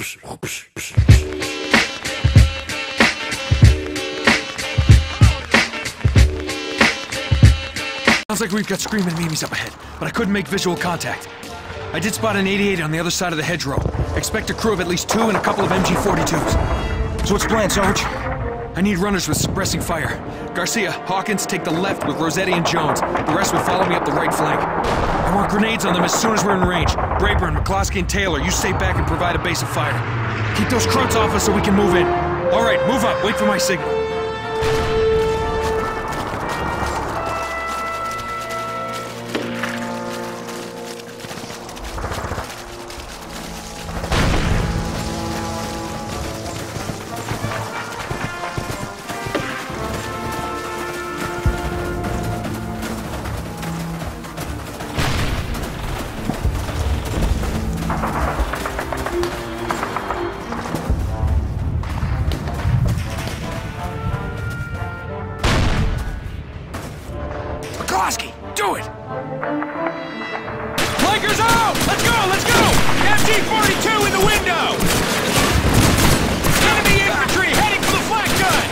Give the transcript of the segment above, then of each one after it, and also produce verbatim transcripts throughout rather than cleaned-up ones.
Sounds like we've got screaming memes up ahead, but I couldn't make visual contact. I did spot an eighty-eight on the other side of the hedgerow. Expect a crew of at least two and a couple of M G forty-twos. So what's the plan, Sarge? I need runners with suppressing fire. Garcia, Hawkins, take the left with Rossetti and Jones. The rest will follow me up the right flank. I want grenades on them as soon as we're in range. Brayburn, McCloskey, and Taylor, you stay back and provide a base of fire. Keep those crunts off us so we can move in. All right, move up. Wait for my signal. Do it! Flankers out! Let's go, let's go! M G forty-two in the window! Enemy infantry heading for the flak gun!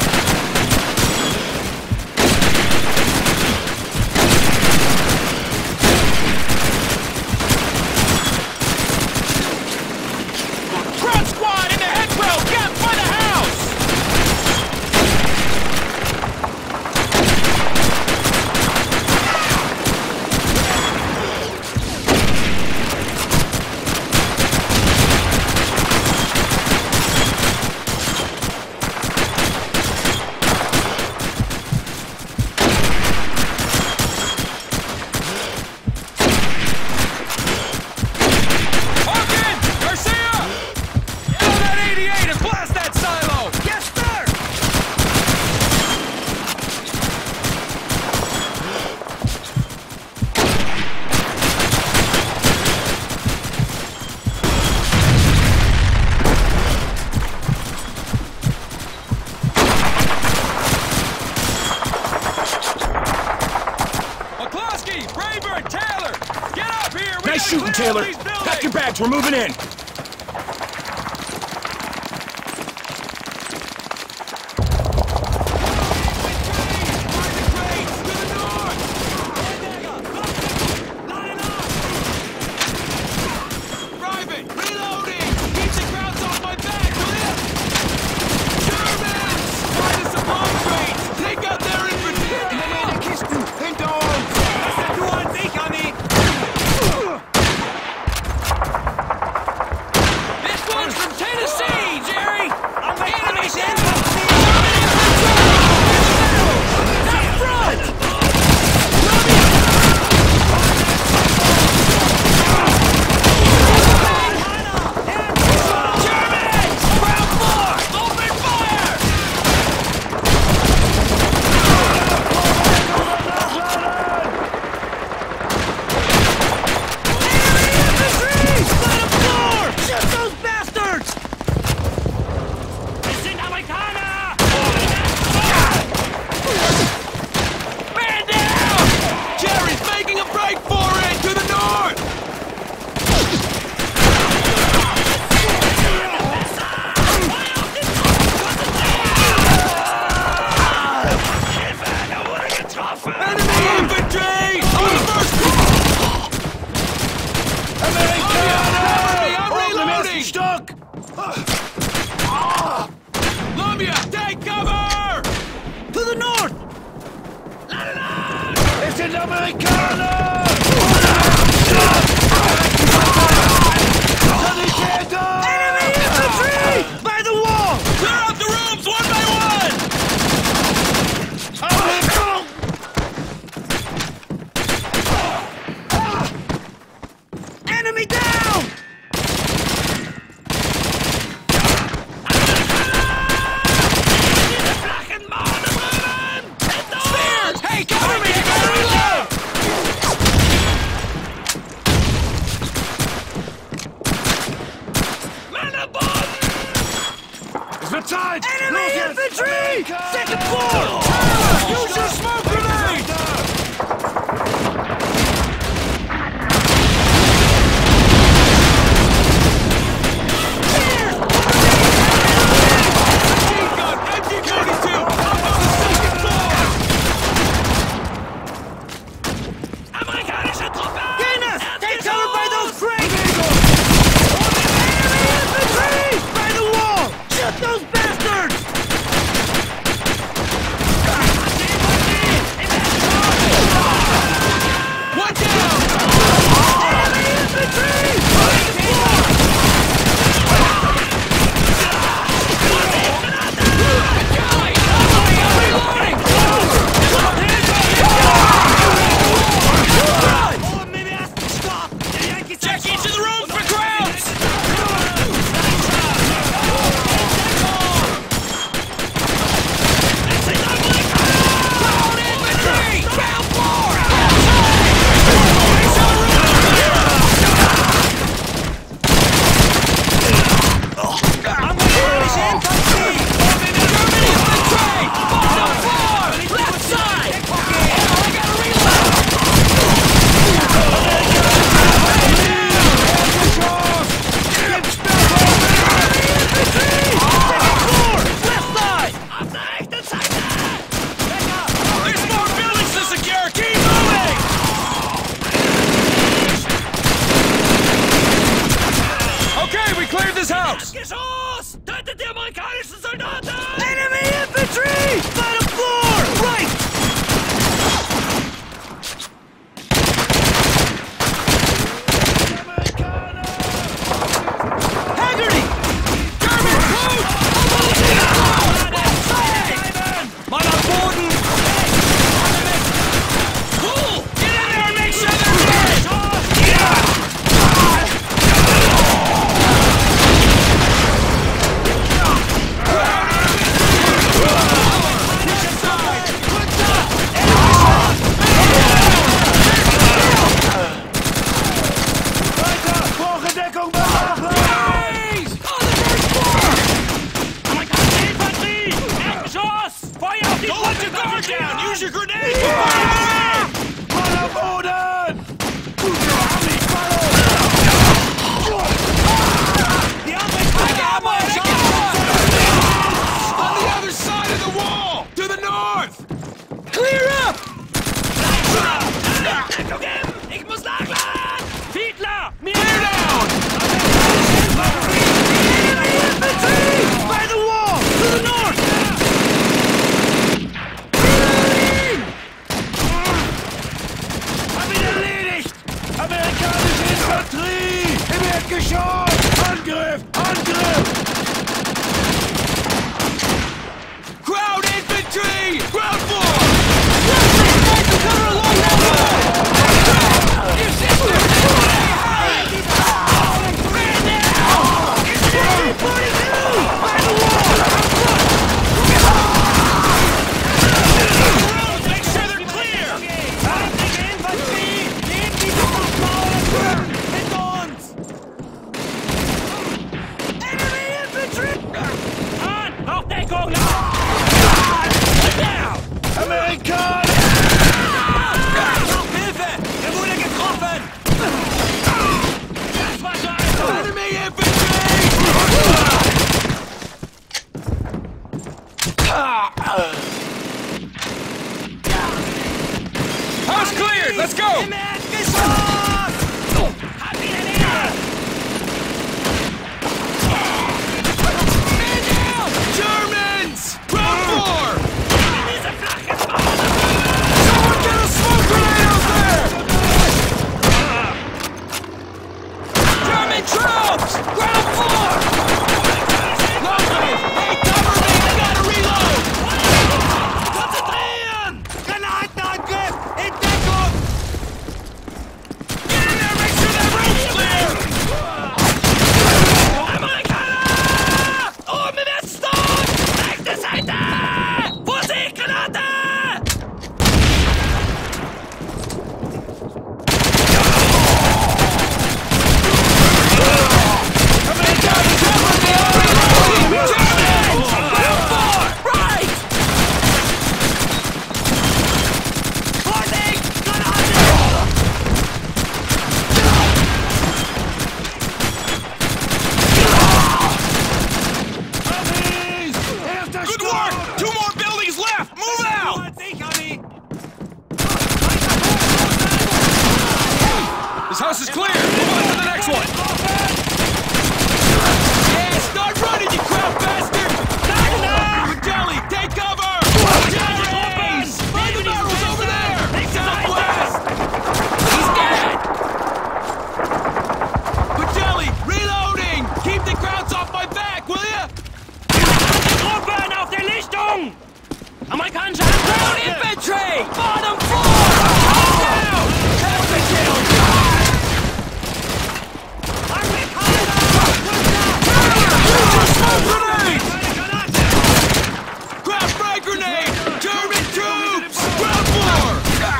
Front squad in the hedgerow! Get by the house! Nice shooting, Taylor. Pack your bags, we're moving in. Enemy infantry! Second floor! Use your smoke grenade! house! Geschoss! Tötet die amerikanischen Soldaten! Enemy infantry! Bottom floor! Right! Haggerty! German code! Mann am Boden! Cool! Get in there and make sure they're dead! Yeah! Use your grenade! Mann am Boden! Die Amerikaner On the other side of the wall! To the north! Clear up! Ich muss nachladen! Fiedler! Mir down! Infantry! By the wall! To the north! Hab ihn erledigt! Amerikanische Infanterie! Im Erdgeschoss! Angriff! Angriff! Ground infantry! Ground floor! Cover along that wall! Your sister! Man down! Infantry forty-two! By the wall! Make sure they're clear! Feindliche Infanterie! Nehmen diese Fachbauern! Hinter uns! Enemy infantry! An! Aufdeckung! Down! Amerikaner! Hilfe! Er wurde getroffen! Das war so einfach! Enemy House cleared! Let's go! Im Erdgeschoss! Hab ihn erledigt! Man down! Germans! Ground floor! Diese flache Mauer! Someone get a smoke grenade out there! German troops! Ground floor! Lovely! Hey, cover me! I gotta reload! Konzentrieren! Granatenangriff! In Deckung! Get in there! Make sure that room's clear! Amerikaner! Oben im Weststock! Rechte Seite! Vorsicht, Granate! Right! Vorsicht, Granate! Good work! Two more buildings left! Move out! This house is clear! Move on to the next one! Yeah, start running, you crap bastard! Jelly, take cover! Jellies! Find the barrels over there! Southwest! He's dead! Jelly, reloading! Keep the crowds off my back, will ya? Truppen auf der Lichtung! Amerikanische Ground Infantry! Bottom floor! Down! Ground frag grenade! German troops! Ground floor!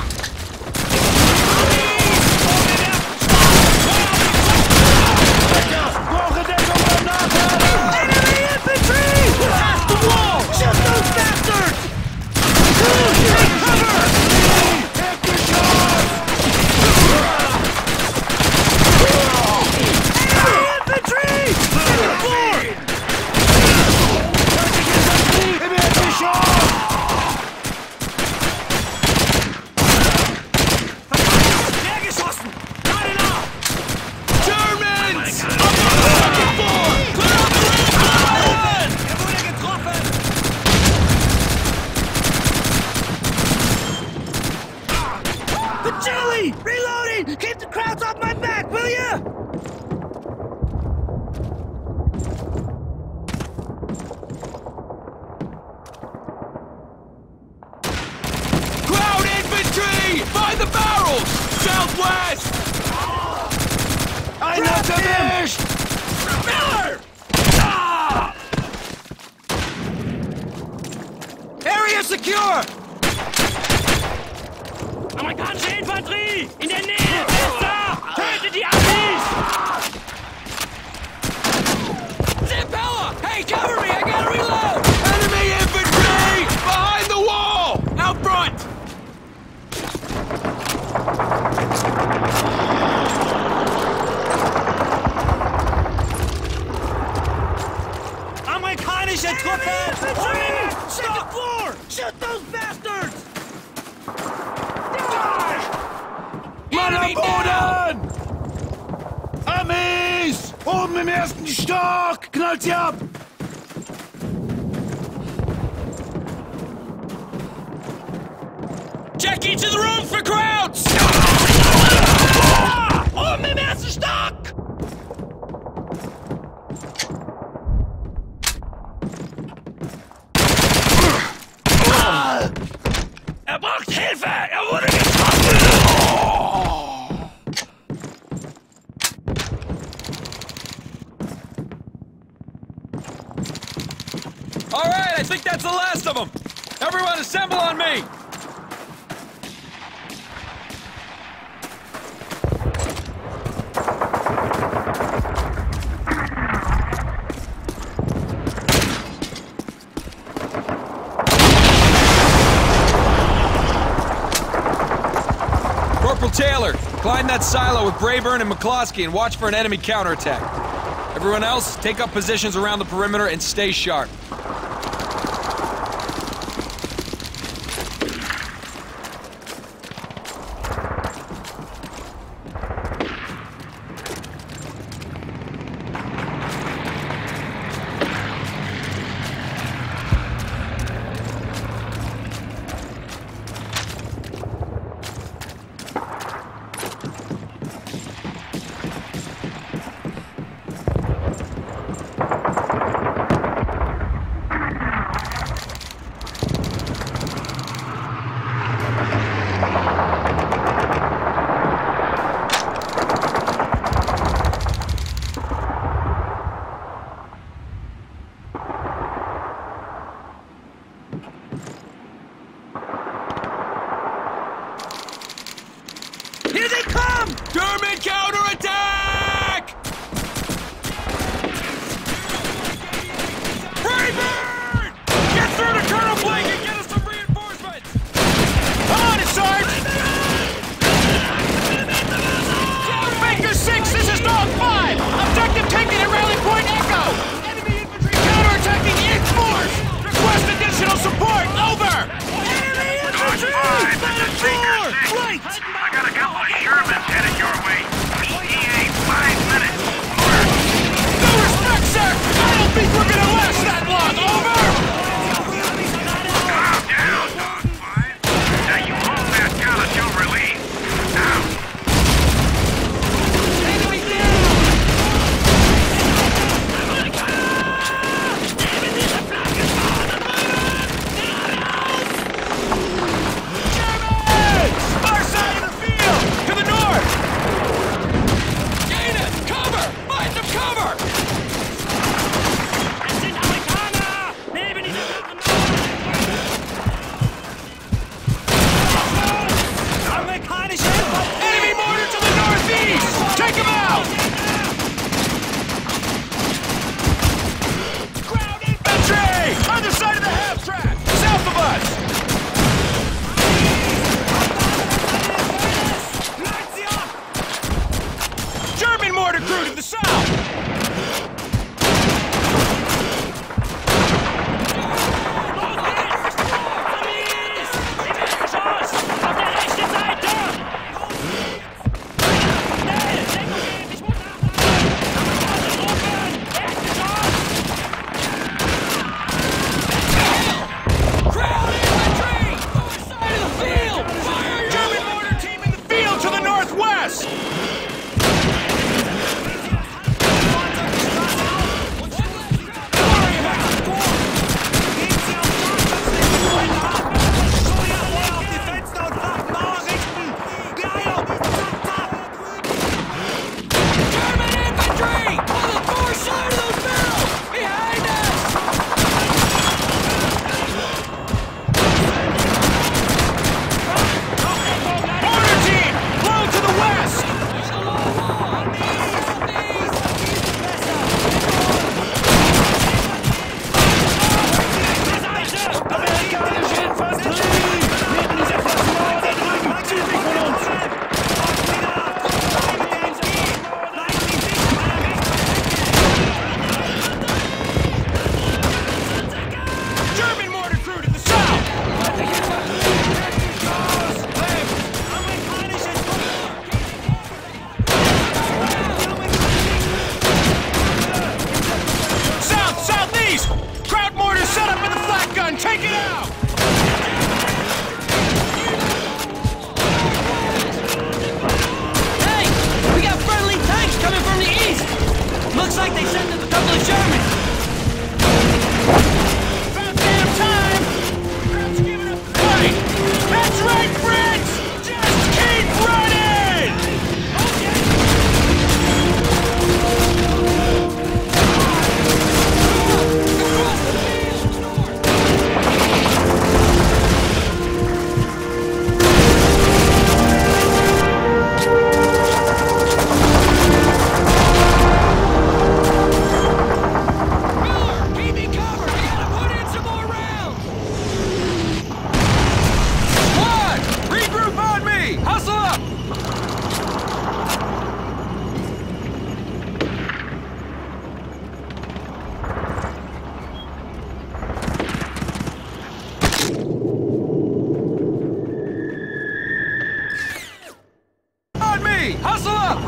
Enemy infantry! Past the wall! Shoot those bastards! Take cover! Infanterie! In der Nähe! Besser! Tötet die Amis! Zampella! Hey, cover me! I gotta reload! Enemy infantry! Behind the wall! Out front! Amerikanische Truppen! Second floor! Shoot those bastards! Mann am Boden! Amis! Oben im ersten Stock! Knallt sie ab! Check each of the rooms for crowds! Oben im ersten Stock! Er braucht Hilfe! Er wurde getroffen! All right, I think that's the last of them. Everyone assemble on me. Corporal Taylor, climb that silo with Brayburn and McCloskey and watch for an enemy counterattack. Everyone else, take up positions around the perimeter and stay sharp. like they sent a couple of Germans! About damn time! Fred's giving up the fight! That's right, Fritz! Just keep running! Hustle up!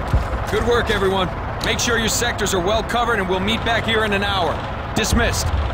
Good work, everyone. Make sure your sectors are well covered and we'll meet back here in an hour. Dismissed.